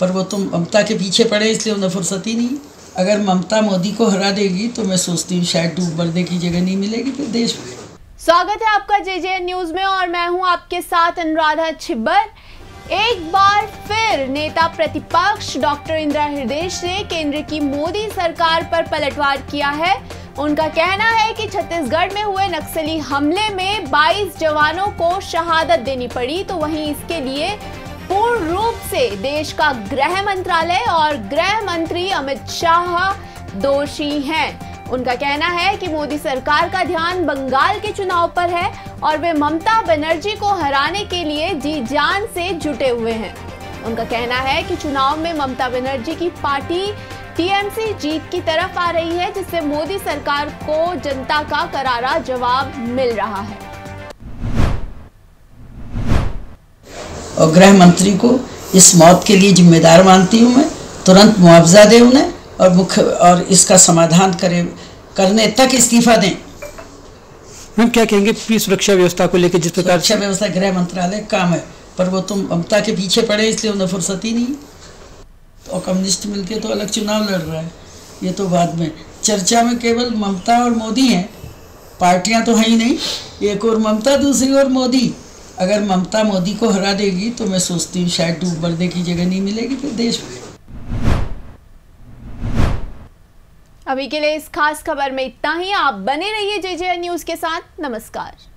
पर वो तो ममता के पीछे पड़े इसलिए उन्हें फुर्सत ही नहीं। अगर ममता मोदी को हरा देगी तो मैं सोचती हूँ शायद डूब मरने की जगह नहीं मिलेगी फिर देश में। स्वागत है आपका JJN न्यूज में और मैं हूं आपके साथ अनुराधा छिब्बर। एक बार फिर नेता प्रतिपक्ष डॉक्टर इंदिरा हृदय ने केंद्र की मोदी सरकार पर पलटवार किया है। उनका कहना है कि छत्तीसगढ़ में हुए नक्सली हमले में 22 जवानों को शहादत देनी पड़ी, तो वहीं इसके लिए पूर्ण रूप से देश का गृह मंत्रालय और गृह मंत्री अमित शाह दोषी हैं। उनका कहना है कि मोदी सरकार का ध्यान बंगाल के चुनाव पर है और वे ममता बनर्जी को हराने के लिए जी जान से जुटे हुए हैं। उनका कहना है कि चुनाव में ममता बनर्जी की पार्टी TMC जीत की तरफ आ रही है, जिससे मोदी सरकार को जनता का करारा जवाब मिल रहा है। और गृह मंत्री को इस मौत के लिए जिम्मेदार मानती हूँ मैं। तुरंत मुआवजा दे उन्हें और इसका समाधान करने तक इस्तीफा दें। मैम क्या कहेंगे सुरक्षा व्यवस्था को लेकर? जिस प्रकार सुरक्षा व्यवस्था गृह मंत्रालय काम है, पर वो तो ममता के पीछे पड़े इसलिए उन्हें फुर्सत ही नहीं। और कम्युनिस्ट मिलके तो अलग चुनाव लड़ रहा है, ये तो बाद में। चर्चा में केवल ममता और मोदी हैं, पार्टियां तो हैं ही नहीं। एक और ममता, दूसरी ओर मोदी। अगर ममता मोदी को हरा देगी तो मैं सोचती हूँ शायद डूब मरने की जगह नहीं मिलेगी फिर देश में। अभी के लिए इस खास खबर में इतना ही। आप बने रहिए JJN न्यूज के साथ। नमस्कार।